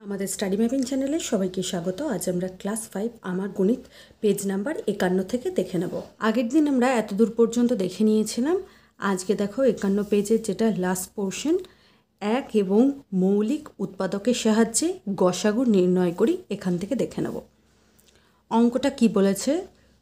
আমাদের study mapping চ্যানেলে সবাইকে স্বাগত। আজ আমরা ক্লাস 5 আমার গণিত পেজ নাম্বার 51 থেকে দেখে নেব। আগের দিন আমরা এতদূর পর্যন্ত দেখে নিয়েছিলাম। আজকে দেখো 51 পেজের যেটা লাস্ট পোর্শন, এক এবং মৌলিক উৎপাদকের সাহায্যে গসাগু নির্ণয় করি, এখান থেকে দেখে নেব। অঙ্কটা কি বলেছে?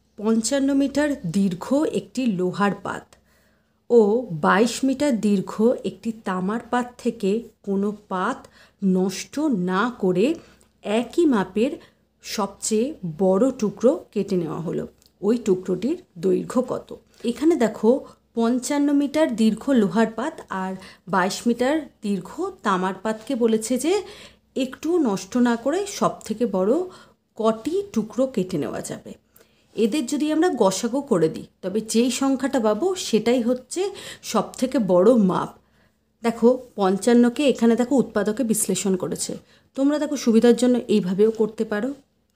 55 মিটার দীর্ঘ একটি লোহার পাত ও 22 মিটার দীর্ঘ একটি তামার পাত থেকে কোনো পাত নষ্ট না করে একই মাপের সবচেয়ে বড় টুকরো কেটে নেওয়া হলো। ওই টুকরোটির দৈর্ঘ্য কত? এখানে দেখো 55 মিটার দীর্ঘ লোহার পাত আর 22 মিটার দীর্ঘ তামার পাতকে বলেছে যে একটু নষ্ট না করে সবথেকে বড় কটি টুকরো কেটে নেওয়া যাবে। এদের যদি আমরা গসাগু করে দিই তবে যেই সংখ্যাটা পাবো সেটাই হচ্ছে সবথেকে বড় মাপ। দেখো 55কে এখানে দেখো উৎপাদকে বিশ্লেষণ করেছে। তোমরা দেখো সুবিধার জন্য এইভাবেও করতে পারো।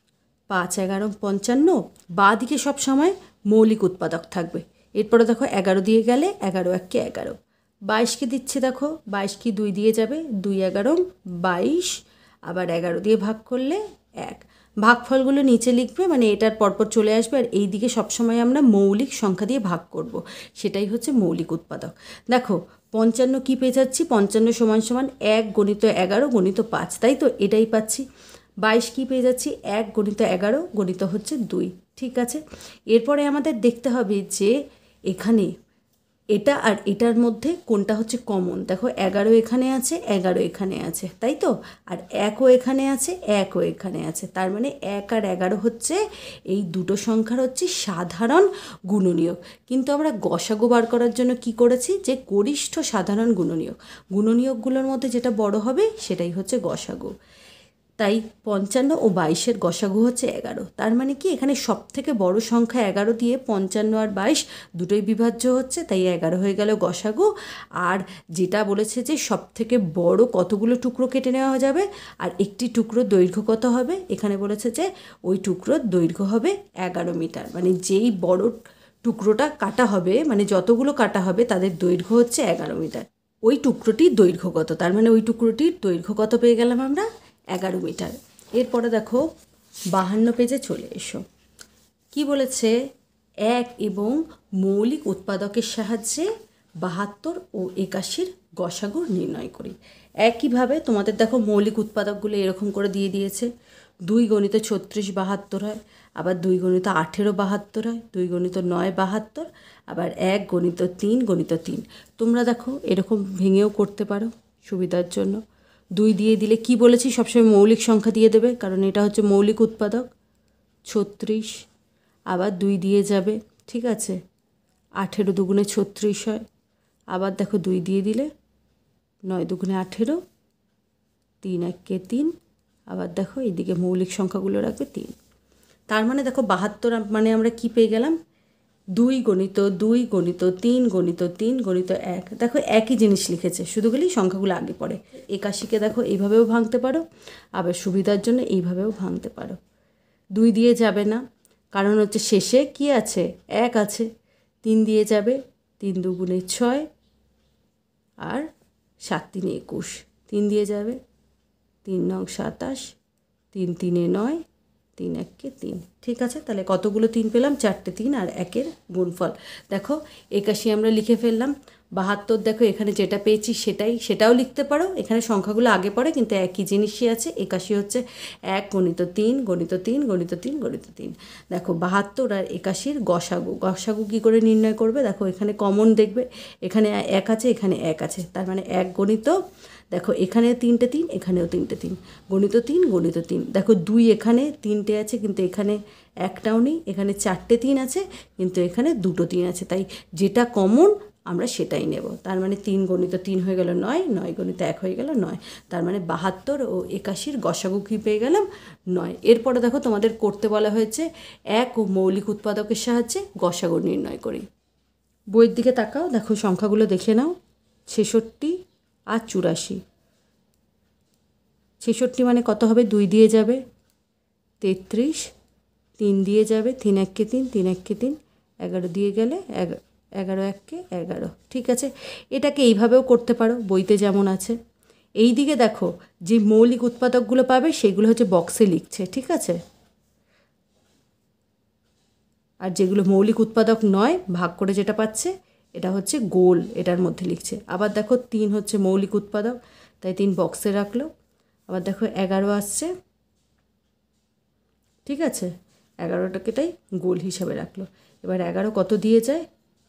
5 11 55, বাঁ দিকে সবসময় মৌলিক উৎপাদক থাকবে। এরপরে দেখো 11 দিয়ে গেলে 11 1 11, 22কে দিচ্ছে, দেখো 22 কি 2 দিয়ে যাবে, 2 11 22, আবার 11 দিয়ে ভাগ করলে 1। ভাগফলগুলো নিচে লিখবে, মানে এটার পরপর চলে আসবে, আর এই দিকে সবসময় আমরা মৌলিক সংখ্যা দিয়ে ভাগ করব, সেটাই হচ্ছে মৌলিক উৎপাদক। দেখো 55 কী পেয়ে যাচ্ছি? 55 সমান সমান 1 গণিত 11 গণিত 5, তাই তো এটাই পাচ্ছি। 22 কী পেয়ে যাচ্ছি? 1 গণিত 11 গণিত হচ্ছে 2, ঠিক আছে। এরপরে আমাদের দেখতে হবে যে এখানে এটা আর এটার মধ্যে কোনটা হচ্ছে কমন। দেখো 11 এখানে আছে, 11 এখানে আছে, তাই তো, আর 1ও এখানে আছে, 1ও এখানে আছে। তার মানে 1 আর 11 হচ্ছে এই দুটো সংখ্যার হচ্ছে সাধারণ গুণনীয়ক। কিন্তু আমরা গসাগু বার করার জন্য কি করেছি? যে গরিষ্ঠ সাধারণ গুণনীয়ক, গুণনীয়কগুলোর মধ্যে যেটা বড় হবে সেটাই হচ্ছে গসাগু। তাই 55 ও 22-এর গসাগু হচ্ছে 11। তার মানে কি এখানে সবথেকে বড় সংখ্যা 11 দিয়ে 55 আর 22 দুটোই বিভাজ্য হচ্ছে, তাই 11 হয়ে গেল গসাগু। আর যেটা বলেছে যে সবথেকে বড় কতগুলো টুকরো কেটে নেওয়া যাবে আর একটি টুকরোর দৈর্ঘ্য কত হবে, এখানে বলেছে যে ওই টুকরোর দৈর্ঘ্য হবে 11 মিটার। মানে যেই বড় টুকরোটা কাটা হবে, মানে যতগুলো কাটা হবে তাদের দৈর্ঘ্য হচ্ছে 11 মিটার। ওই টুকরোটির দৈর্ঘ্য কত? তার মানে ওই টুকরোটির দৈর্ঘ্য কত পেয়ে গেলাম আমরা? 11 মিটার। এরপরে দেখো 52 পেজে চলে এসো। কি বলেছে? এক এবং মৌলিক উৎপাদকের সাহায্যে 72 ও 81-র গসাগু নির্ণয় করি। একইভাবে তোমাদের দেখো মৌলিক উৎপাদকগুলো এরকম করে দিয়ে দিয়েছে। 2 গণিত 36 72 হয়, আবার 2 গণিত 18 72 হয়, 2 গণিত 9 72, আবার 1 গণিত 3 গণিত 3। তোমরা দেখো এরকম ভেঙেও করতে পারো সুবিধার জন্য। 2 দিয়ে দিলে কি বলেছি? সবসময় মৌলিক সংখ্যা দিয়ে দেবে, কারণ এটা হচ্ছে মৌলিক উৎপাদক 36। আবার 2 দিয়ে যাবে, ঠিক আছে, 18 দুগুণে 36 হয়। আবার দেখো 2 দিয়ে দিলে 9 দুগুণে 18, 3 1 3। আবার দেখো এইদিকে মৌলিক সংখ্যাগুলো রাখবে 3। তার মানে দেখো 72 মানে আমরা কি পেয়ে গেলাম? 2 গণিত 2 গণিত 3 গণিত 3 গণিত 1। দেখো একই জিনিস লিখেছে, শুধু গেলেই সংখ্যাগুলো আগে পড়ে। 81কে দেখো এইভাবেও ভাঙতে পারো, আবার সুবিধার জন্য এইভাবেও ভাঙতে পারো। 2 দিয়ে যাবে না, কারণ হচ্ছে শেষে কি আছে? 1 আছে। 3 দিয়ে যাবে, 3 দুগুণে 6 আর 7 3 21। 3 দিয়ে যাবে, 3 9 27, 3 3 9, 3 1 3, ঠিক আছে। তাহলে কতগুলো 3 পেলাম? 4টে 3 আর 1-এর গুণফল। দেখো 81 আমরা লিখে ফেললাম। 72 দেখো এখানে যেটা পেয়েছি সেটাও লিখতে পারো, এখানে সংখ্যাগুলো আগে পড়ে কিন্তু একই জিনিসই আছে। 81 হচ্ছে 1 গণিত 3 গণিত 3 গণিত 3 গণিত 3। দেখো 72 আর 81-র গসাগু কী করে নির্ণয় করবে? দেখো এখানে কমন দেখবে, এখানে 1 আছে, এখানে 1 আছে, তার মানে 1 গণিত, দেখো এখানে 3টে 3, এখানেও 3টে 3, গণিত 3 গণিত 3। দেখো 2 এখানে 3টে আছে কিন্তু এখানে একটাও নেই, এখানে 4টে 3 আছে কিন্তু এখানে 2টো 3 আছে, তাই যেটা কমন আমরা সেটাই নেব। তার মানে 3 গণিত 3 হয়ে গেল 9, 9 গণিত 1 হয়ে গেল 9। তার মানে 72 ও 81-র গসাগু কী পেয়ে গেলাম? 9। এরপরে দেখো তোমাদের করতে বলা হয়েছে এক ও মৌলিক উৎপাদকের সাহায্যে গসাগু নির্ণয় করি। বইয়ের দিকে তাকাও, দেখো সংখ্যাগুলো দেখে নাও। 66 আর 84। 66 মানে কত হবে? 2 দিয়ে যাবে, 33, 3 দিয়ে যাবে, 3 1 3, 3 1 3, 11 দিয়ে গেলে 11 1 11, ঠিক আছে। এটাকে এইভাবেও করতে পারো, বইতে যেমন আছে। এই দিকে দেখো যে মৌলিক উৎপাদকগুলো পাবে সেগুলো হচ্ছে বক্সে লিখছে, ঠিক আছে। আর যেগুলো মৌলিক উৎপাদক নয় ভাগ করে যেটা পাচ্ছে এটা হচ্ছে গোল, এটার মধ্যে লিখছে। আবার দেখো 3 হচ্ছে মৌলিক উৎপাদক, তাই 3 বক্সে রাখলো। আবার দেখো 11 আসছে, ঠিক আছে, 11টাকে তাই গোল হিসাবে রাখলো। এবার 11 কত দিয়ে যায়,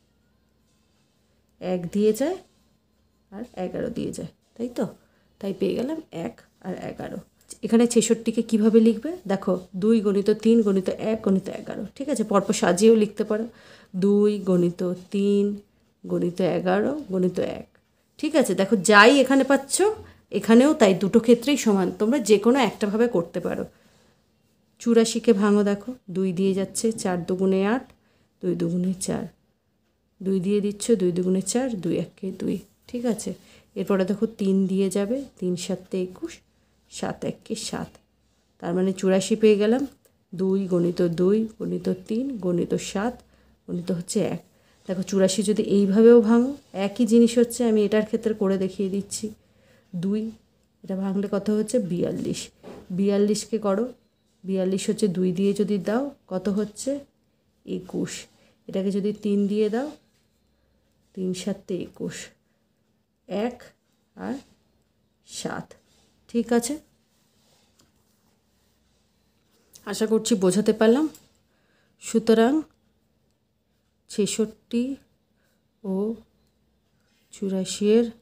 1 দিয়ে যায় আর 11 দিয়ে যায়, তাই তো। তাই পেয়ে গেলাম 1 আর 11। এখানে 66কে কীভাবে লিখবে দেখো, 2 গণিত 3 গণিত 1 গণিত 11, ঠিক আছে। পরপর সাজিয়েও লিখতে পারো, 2 গণিত 3 গণিত 11 গণিত 1, ঠিক আছে। দেখো যাই এখানে পাচ্ছ এখানেও তাই, দুটো ক্ষেত্রেই সমান, তোমরা যে কোনো একটাভাবে করতে পারো। 84কে ভাঙো, দেখো 2 দিয়ে যাচ্ছে, 4 দুগুণে 8, 2 দুগুণে 4, 2 দিয়ে দিচ্ছ, 2 দুগুণে 4, 2 1কে 2, ঠিক আছে। এরপরে দেখো 3 দিয়ে যাবে, 3 7 21, 7 1কে 7, তার মানে 84 পেয়ে গেলাম। 2 গণিত 2 গণিত 3 গণিত 7 গণিত হচ্ছে 1। দেখো 84 যদি এইভাবেও ভাঙো একই জিনিস হচ্ছে, আমি এটার ক্ষেত্রে করে দেখিয়ে দিচ্ছি। 2 এটা ভাঙলে কত হচ্ছে 42, 42কে করো, 42 হচ্ছে 2 দিয়ে যদি দাও কত হচ্ছে 21, এটাকে যদি 3 দিয়ে দাও 3 7 21, 1 আর 7, ঠিক আছে। আশা করছি বোঝাতে পারলাম। সুতরাং 66 ও 84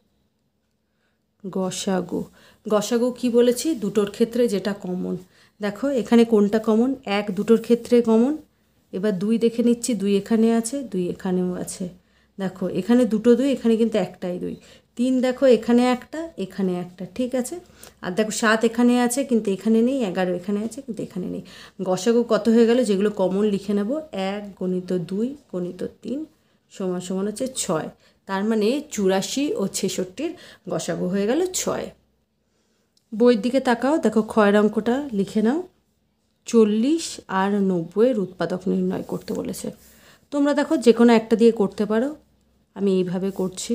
গসাগু। গসাগু কী বলেছি, দুটোর ক্ষেত্রে যেটা কমন। দেখো এখানে কোনটা কমন, 1 দুটোর ক্ষেত্রে কমন। এবার 2 দেখে নিচ্ছি, 2 এখানে আছে, 2 এখানেও আছে। দেখো এখানে দুটো 2, এখানে কিন্তু একটাই 2। 3 দেখো এখানে একটা, এখানে একটা, ঠিক আছে। আর দেখো 7 এখানে আছে কিন্তু এখানে নেই, 11 এখানে আছে কিন্তু এখানে নেই। গসাগু কত হয়ে গেল, যেগুলো কমন লিখে নেব, 1 গণিত 2 গণিত 3 সমান সমান হচ্ছে 6। তার মানে 84 ও 66 গসাগু হয়ে গেল 6। বইয়ের দিকে তাকাও, দেখো ক্ষয়ের অঙ্কটা লিখে নাও। 40 আর 90 উৎপাদক নির্ণয় করতে বলেছে। তোমরা দেখো যে কোনো একটা দিয়ে করতে পারো, আমি এইভাবে করছি।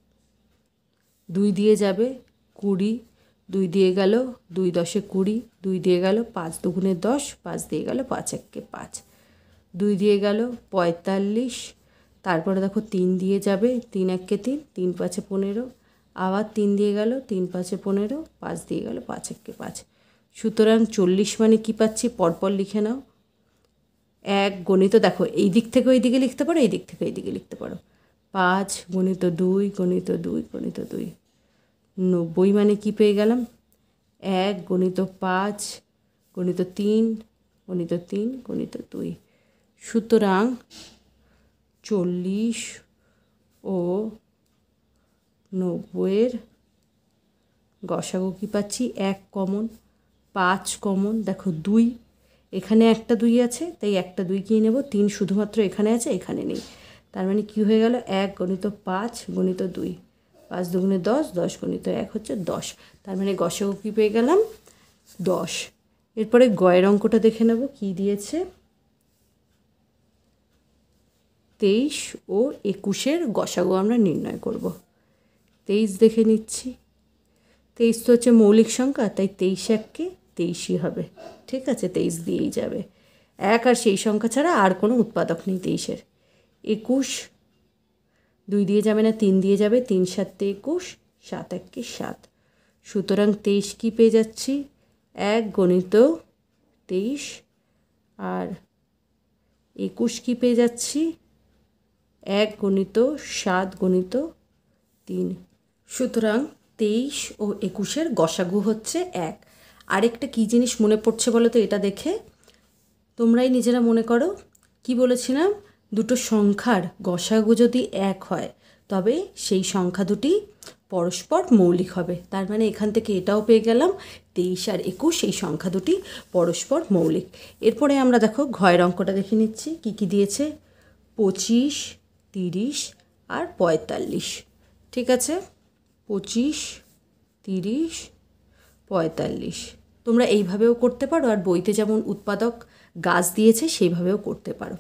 2 দিয়ে যাবে 20, 2 দিয়ে গেল 2 10 20, 2 দিয়ে গেল 5 দুগুণে 10, 5 দিয়ে গেল 5 1কে 5, 2 দিয়ে গেল 45, তারপরে দেখো 3 দিয়ে যাবে, 3 1কে 3, 3 5 15, আবার 3 দিয়ে গেল, 3 5 15, 5 দিয়ে গেল 5 1কে 5। সুতরাং 40 মানে কী পাচ্ছি, পরপর লিখে নাও। 1 গণিত দেখো এই দিক থেকে ওই দিকে লিখতে পারো, এই দিক থেকে এই দিকে লিখতে পারো। 5 গণিত 2 গণিত 2 গণিত 2, 90 মানে কী পেয়ে গেলাম, 1 গণিত 5 গণিত 3 গণিত 3 গণিত 2। সুতরাং 40 ও 90 গসাগু কী পাচ্ছি, 1 কমন, 5 কমন, দেখো 2 এখানে একটা 2 আছে তাই একটা 2 কিনে নেব, 3 শুধুমাত্র এখানে আছে এখানে নেই। তার মানে কী হয়ে গেল, 1 গণিত 5 গণিত 2, 5 দুগুণে 10, 10 গণিত 1 হচ্ছে 10। তার মানে গসাগু কী পেয়ে গেলাম 10। এরপরে গয়ের অঙ্কটা দেখে নেব কী দিয়েছে। 23 ও 21 গসাগু আমরা নির্ণয় করব। 23 দেখে নিচ্ছি, 23 তো হচ্ছে মৌলিক সংখ্যা, তাই 23 1কে 23ই হবে, ঠিক আছে, 23 দিয়েই যাবে। 1 আর সেই সংখ্যা ছাড়া আর কোনো উৎপাদক নেই 23-এর। 21 2 দিয়ে যাবে না, 3 দিয়ে যাবে, 3 7 21, 7 1কে 7। সুতরাং 23 কী পেয়ে যাচ্ছি, 1 গণিত 23, আর 21 কী পেয়ে যাচ্ছি, 1 গণিত 7 গণিত 3। সুতরাং 23 ও 21 গসাগু হচ্ছে 1। আরেকটা কী জিনিস মনে পড়ছে বলো তো, এটা দেখে তোমরাই নিজেরা মনে করো। কি বলেছিলাম, দুটো সংখ্যার গসাগু যদি 1 হয় তবে সেই সংখ্যা দুটি পরস্পর মৌলিক হবে। তার মানে এখান থেকে এটাও পেয়ে গেলাম, 23 আর 21 এই সংখ্যা দুটি পরস্পর মৌলিক। এরপরে আমরা দেখো ঘয়ের অঙ্কটা দেখে নিচ্ছি কী কী দিয়েছে। 25 30 আর 45, ঠিক আছে। 25 30 45 তোমরা এইভাবেও করতে পারো, আর বইতে যেমন উৎপাদক গাছ দিয়েছে সেইভাবেও করতে পারো।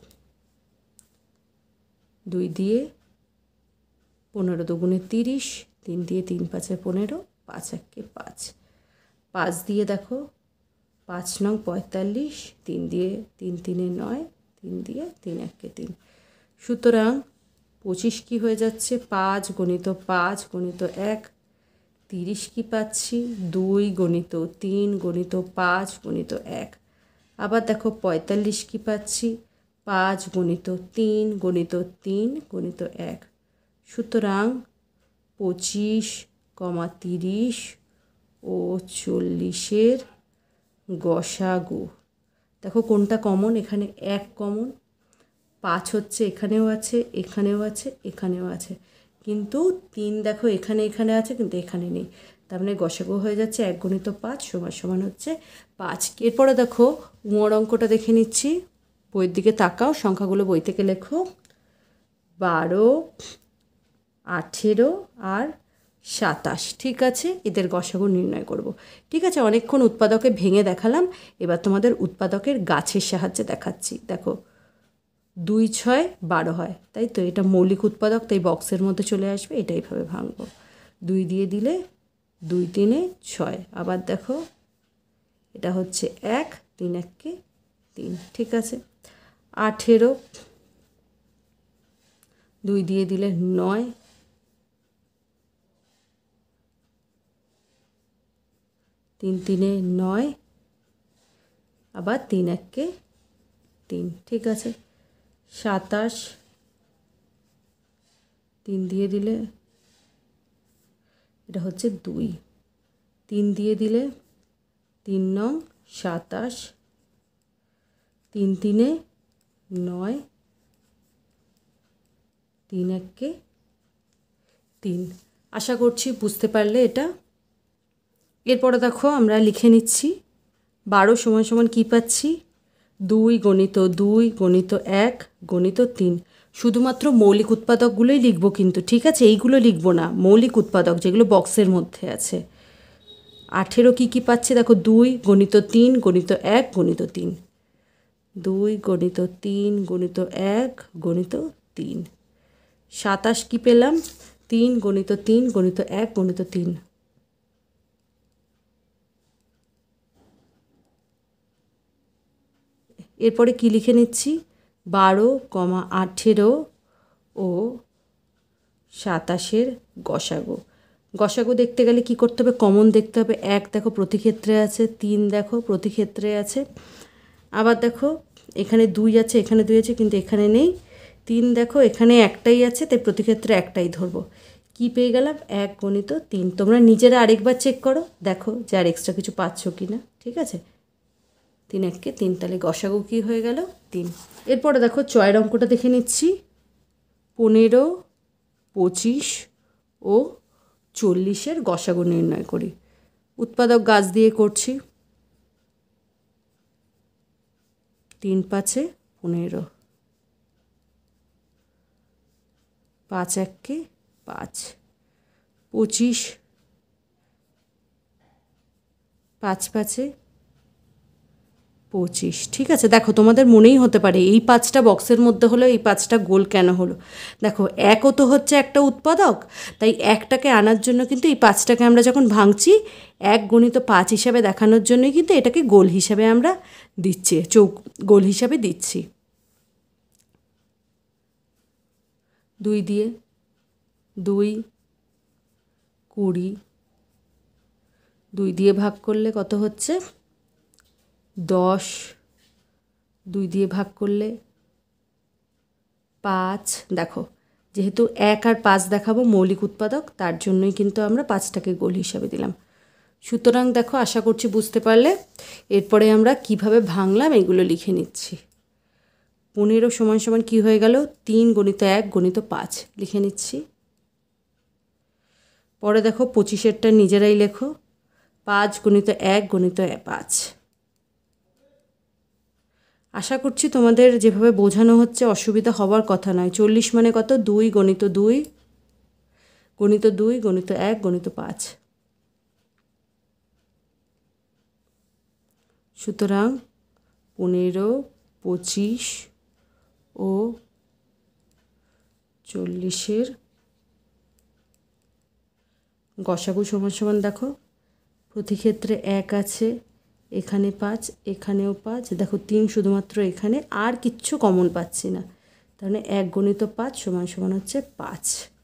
2 দিয়ে 15 দুগুণে 30, 3 দিয়ে 3 5 15, 5 একে 5, 5 দিয়ে দেখো 5 নং 45, 3 দিয়ে 3 3 9, 3 দিয়ে 3 একে 3। সুতরাং 25 কি হয়ে যাচ্ছে 5 গণিত 5 গণিত 1, 30 কি পাচ্ছি 2 গণিত 3 গণিত 5 গণিত 1। আবার দেখো 45 কি পাচ্ছি 5 গণিত 3 গণিত 3 গণিত 1। সুতরাং 25, 30 ও 40-এর গসাগু। দেখো কোনটা কমন, এখানে 1 কমন, 5 হচ্ছে এখানেও আছে, এখানেও আছে, এখানেও আছে, কিন্তু 3 দেখো এখানে এখানে আছে কিন্তু এখানে নেই। তার মানে গসাগু হয়ে যাচ্ছে 1 গণিত 5 সমান সমান হচ্ছে 5। এরপরে দেখো উমর অঙ্কটা দেখে নিচ্ছি। বইয়ের দিকে তাকাও, সংখ্যাগুলো বই থেকে লেখো। 12, 18 আর 27। ঠিক আছে, এদের গসাগু নির্ণয় করব। ঠিক আছে, অনেকক্ষণ উৎপাদকে ভেঙে দেখালাম, এবার তোমাদের উৎপাদকের গাছের সাহায্যে দেখাচ্ছি। দেখো 2 6 12 হয়, তাই তো এটা মৌলিক উৎপাদক, তাই বক্সের মধ্যে চলে আসবে। এটা এইভাবে ভাঙবো, 2 দিয়ে দিলে 2 3 6। আবার দেখো এটা হচ্ছে 1, 3 একে 3। ঠিক আছে, 18, 2 দিয়ে দিলে 9, 3 3 9, আবার 3 একে 3। ঠিক আছে, 27, 3 দিয়ে দিলে এটা হচ্ছে 2, 3 দিয়ে দিলে 3 নং 27, 3 3 9, 3 একে 3। আশা করছি বুঝতে পারলে এটা। এরপরে দেখো আমরা লিখে নিচ্ছি 12 সমান সমান কী পাচ্ছি 2 গণিত 2 গণিত 1 গণিত 3। শুধুমাত্র মৌলিক উৎপাদকগুলোই লিখব কিন্তু, ঠিক আছে, এইগুলো লিখব না, মৌলিক উৎপাদক যেগুলো বক্সের মধ্যে আছে। 18 কী পাচ্ছি দেখো 2 গণিত 3 গণিত 1 গণিত 3, 2 গণিত 3 গণিত 1 গণিত 3। 27 কী পেলাম 3 গণিত 3 গণিত 1 গণিত 3। এরপরে কি লিখে নিচ্ছি 12, 18 ও 27-এর গসাগু। গসাগু দেখতে গেলে কি করতে হবে, কমন দেখতে হবে। 1 দেখো প্রতি ক্ষেত্রে আছে, 3 দেখো প্রতি ক্ষেত্রে আছে, আবার দেখো এখানে 2 আছে, এখানে 2 আছে কিন্তু এখানে নেই। 3 দেখো এখানে একটাই আছে, তাই প্রতি ক্ষেত্রে একটাই ধরবো। কি পেয়ে গেলাম 1 গণিত 3। তোমরা নিজেরা আরেকবার চেক করো, দেখো যে আর এক্সট্রা কিছু পাচ্ছ কি না। ঠিক আছে, 3 একে 3, তাহলে গসাগু কী হয়ে গেল 3। এরপরে দেখো চয়ের অঙ্কটা দেখে নিচ্ছি। 15, 25 ও 40-এর গসাগু নির্ণয় করি। উৎপাদক গাছ দিয়ে করছি। 3 5 15, 5 একে 5, 25, 5 5 25। ঠিক আছে, দেখো তোমাদের মনেই হতে পারে এই 5টা বক্সের মধ্যে হলো, এই 5টা গোল কেন হলো। দেখো 1ও তো হচ্ছে একটা উৎপাদক, তাই 1টাকে আনার জন্য কিন্তু এই 5টাকে আমরা যখন ভাঙছি 1 গণিত 5 হিসাবে দেখানোর জন্যই কিন্তু এটাকে গোল হিসাবে আমরা দিচ্ছি, গোল হিসাবে দিচ্ছি। 2 দিয়ে 2 20, 2 দিয়ে ভাগ করলে কত হচ্ছে 10, 2 দিয়ে ভাগ করলে 5। দেখো যেহেতু 1 আর 5 দেখাবো মৌলিক উৎপাদক, তার জন্যই কিন্তু আমরা 5টাকে গোল হিসাবে দিলাম। সুতরাং দেখো আশা করছি বুঝতে পারলে। এরপরে আমরা কিভাবে ভাঙলাম এগুলো লিখে নিচ্ছি। 15 সমান সমান কী হয়ে গেল 3 গণিত 1 গণিত 5 লিখে নিচ্ছি। পরে দেখো 25-এরটা নিজেরাই লেখো, 5 গণিত 1 গণিত 5। আশা করছি তোমাদের যেভাবে বোঝানো হচ্ছে অসুবিধা হবার কথা নয়। 40 মানে কত 2 গণিত 2 গণিত 2 গণিত 1 গণিত 5। সুতরাং 15, 25 ও 40-এর গসাগু সমান সমান দেখো প্রতি ক্ষেত্রে 1 আছে, এখানে 5, এখানেও 5, দেখো 3 শুধুমাত্র এখানে, আর কিচ্ছু কমন পাচ্ছি না। তাহলে 1 × 5 সমান সমান হচ্ছে 5।